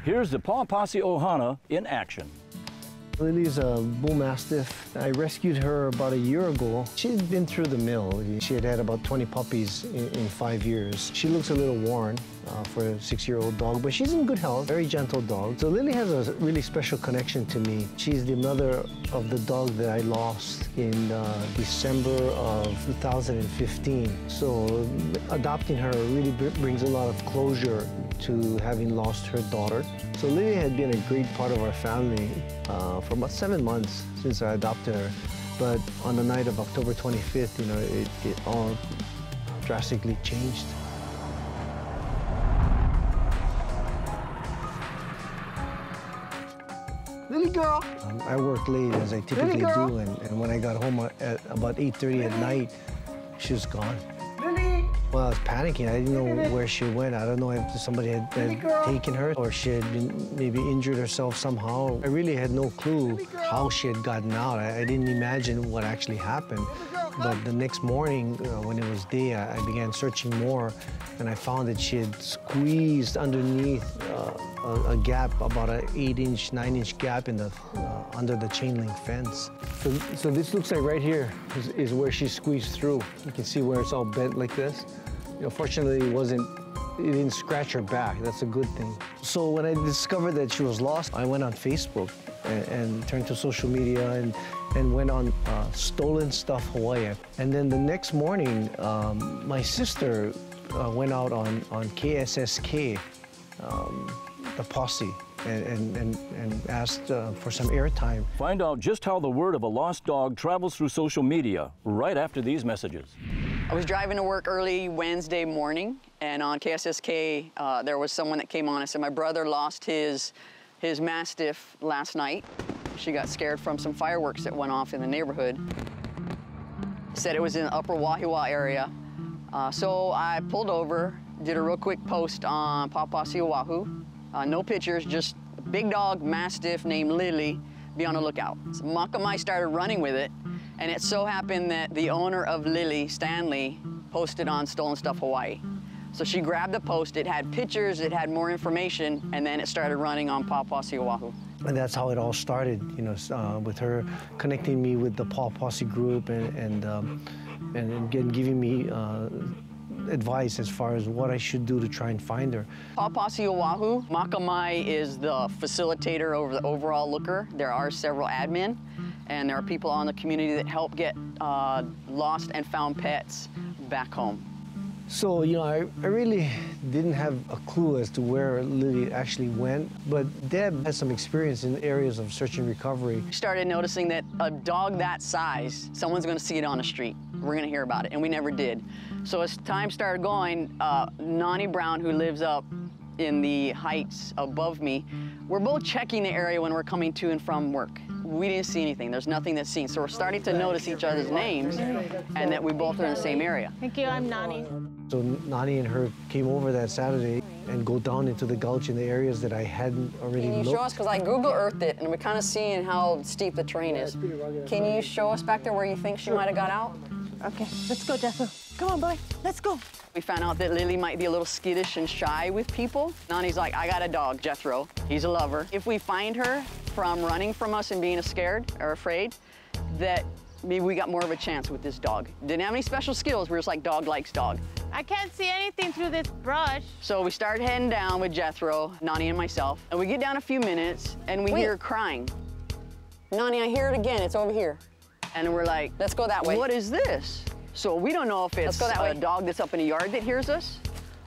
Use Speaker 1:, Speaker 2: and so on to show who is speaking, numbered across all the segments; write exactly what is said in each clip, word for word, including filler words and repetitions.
Speaker 1: Here's the Paw Posse ohana in action.
Speaker 2: Lily's a bull mastiff. I rescued her about a year ago. She'd been through the mill. She had had about twenty puppies in, in five years. She looks a little worn uh, for a six-year-old dog, but she's in good health, very gentle dog. So Lily has a really special connection to me. She's the mother of the dog that I lost in uh, December of two thousand fifteen. So adopting her really br brings a lot of closure to having lost her daughter. So Lily had been a great part of our family uh, for about seven months since I adopted her. But on the night of October twenty-fifth, you know, it, it all drastically changed. Lily girl! Um, I worked late, as I typically do, and, and when I got home at about eight thirty at night, she was gone. Lily! Well, I was panicking. I didn't know where she went. I don't know if somebody had, had taken her or she had been maybe injured herself somehow. I really had no clue how she had gotten out. I, I didn't imagine what actually happened. But the next morning, uh, when it was day, I, I began searching more, and I found that she had squeezed underneath uh, a, a gap, about an eight-inch, nine-inch gap in the uh, under the chain link fence. So, so this looks like right here is, is where she squeezed through. You can see where it's all bent like this. You know, fortunately, it wasn't. It didn't scratch her back. That's a good thing. So when I discovered that she was lost, I went on Facebook and, and turned to social media and, and went on uh, Stolen Stuff Hawaii. And then the next morning, um, my sister uh, went out on, on K S S K, um, the posse, and, and, and, and asked uh, for some airtime.
Speaker 1: Find out just how the word of a lost dog travels through social media right after these messages.
Speaker 3: I was driving to work early Wednesday morning, and on K S S K, uh, there was someone that came on and said, my brother lost his, his Mastiff last night. She got scared from some fireworks that went off in the neighborhood. Said it was in the upper Wahiawa area. Uh, so I pulled over, did a real quick post on Paw Posse Oahu. Uh, no pictures, just a big dog, Mastiff named Lily. Be on the lookout. So Makamai started running with it, and it so happened that the owner of Lily, Stanley, posted on Stolen Stuff Hawaii. So she grabbed the post, it had pictures, it had more information, and then it started running on Paw Posse Oahu. And
Speaker 2: that's how it all started, you know, uh, with her connecting me with the Paw Posse group and, and, um, and again, giving me uh, advice as far as what I should do to try and find her.
Speaker 3: Paw Posse Oahu, Makamai is the facilitator over the overall looker. There are several admin, and there are people on the community that help get uh, lost and found pets back home.
Speaker 2: So, you know, I, I really didn't have a clue as to where Lily actually went, but Deb has some experience in areas of search and recovery.
Speaker 3: We started noticing that a dog that size, someone's gonna see it on the street. We're gonna hear about it, and we never did. So as time started going, uh, Nani Brown, who lives up in the heights above me, we're both checking the area when we're coming to and from work. We didn't see anything. There's nothing that's seen. So we're starting to notice each other's names and that we both are in the same area.
Speaker 4: Thank you, I'm Nani.
Speaker 2: So Nani and her came over that Saturday and go down into the gulch in the areas that I hadn't already looked.
Speaker 3: Can you show us, because I Google Earthed it and we're kind of seeing how steep the terrain is. Can you show us back there where you think she might have got out?
Speaker 4: Okay, let's go, Jethro. Come on, boy, let's go.
Speaker 3: We found out that Lily might be a little skittish and shy with people. Nani's like, I got a dog, Jethro. He's a lover. If we find her from running from us and being scared or afraid, that maybe we got more of a chance with this dog. Didn't have any special skills. We're just like, dog likes dog.
Speaker 4: I can't see anything through this brush.
Speaker 3: So we start heading down with Jethro, Nani and myself, and we get down a few minutes and we Wait. hear her crying. Nani, I hear it again. It's over here. And we're like, let's go that way. What is this? So we don't know if it's a way. dog that's up in the yard that hears us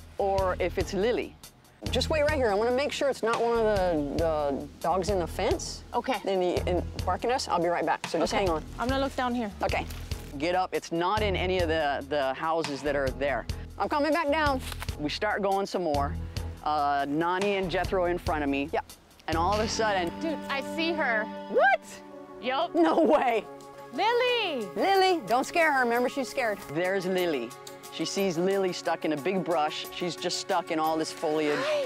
Speaker 3: or if it's Lily. Just wait right here. I want to make sure it's not one of the, the dogs in the fence.
Speaker 4: Okay.
Speaker 3: In the, in barking us. I'll be right back. So just
Speaker 4: okay.
Speaker 3: hang on.
Speaker 4: I'm gonna look down here.
Speaker 3: Okay. Get up. It's not in any of the, the houses that are there. I'm coming back down. We start going some more. Uh, Nani and Jethro in front of me. Yeah. And all of a sudden...
Speaker 4: Dude, I see her.
Speaker 3: What?
Speaker 4: Yup.
Speaker 3: No way.
Speaker 4: Lily!
Speaker 3: Lily! Don't scare her. Remember, she's scared. There's Lily. She sees Lily stuck in a big brush. She's just stuck in all this foliage.
Speaker 4: Hi.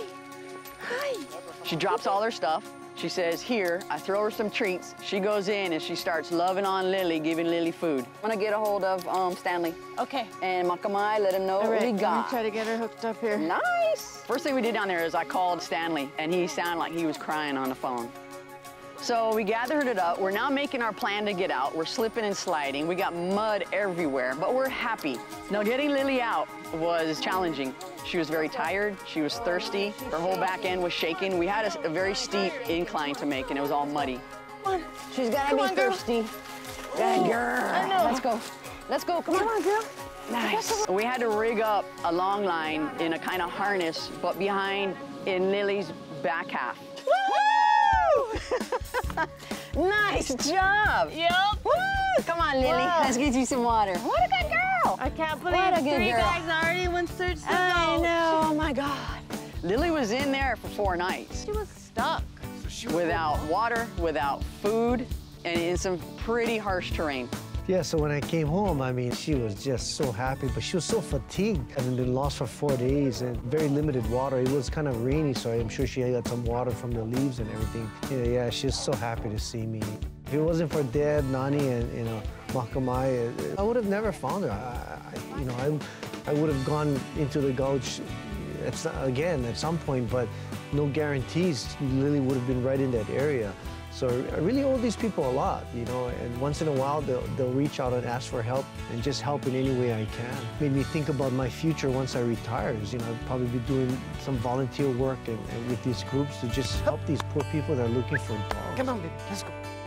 Speaker 4: Hi.
Speaker 3: She drops all her stuff. She says, here, I throw her some treats. She goes in and she starts loving on Lily, giving Lily food. I'm gonna get a hold of um, Stanley.
Speaker 4: Okay.
Speaker 3: And Makamai, let him know
Speaker 4: all
Speaker 3: what
Speaker 4: right,
Speaker 3: we got.
Speaker 4: Let me try to get her hooked up here.
Speaker 3: Nice. First thing we did down there is I called Stanley, and he sounded like he was crying on the phone. So we gathered it up. We're now making our plan to get out. We're slipping and sliding. We got mud everywhere, but we're happy. Now, getting Lily out was challenging. She was very tired. She was thirsty. Her whole back end was shaking. We had a, a very steep incline to make, and it was all muddy.
Speaker 5: Come on. She's gotta
Speaker 3: Come
Speaker 5: be
Speaker 3: on, girl.
Speaker 5: thirsty.
Speaker 3: Good girl.
Speaker 5: I know.
Speaker 3: Let's go. Let's go. Come,
Speaker 5: Come
Speaker 3: on.
Speaker 5: on, girl.
Speaker 3: Nice. We had to rig up a long line in a kind of harness, but behind in Lily's back half.
Speaker 5: Woo! Nice job.
Speaker 4: Yep.
Speaker 5: Woo! Come on, Lily.
Speaker 4: Wow.
Speaker 5: Let's get you some water. What a good girl.
Speaker 4: I can't believe
Speaker 5: What a good
Speaker 4: three
Speaker 5: girl.
Speaker 4: guys already went search the
Speaker 5: I
Speaker 4: boat.
Speaker 5: know. Oh, my God.
Speaker 3: Lily was in there for four nights
Speaker 4: She was stuck.
Speaker 3: without water, without food, and in some pretty harsh terrain.
Speaker 2: Yeah, so when I came home, I mean, she was just so happy, but she was so fatigued. Having been lost for four days and very limited water. It was kind of rainy, so I'm sure she had some water from the leaves and everything. Yeah, yeah, she was so happy to see me. If it wasn't for Dad, Nani, and, you know, Makamai, I would have never found her. I, I, you know, I, I would have gone into the gulch it's not, again at some point, but no guarantees Lily would have been right in that area. So I really owe these people a lot, you know, and once in a while they'll, they'll reach out and ask for help and just help in any way I can. Made me think about my future once I retire. You know, I'd probably be doing some volunteer work and, and with these groups to just help these poor people that are looking for dogs.
Speaker 5: Come on, baby. Let's go.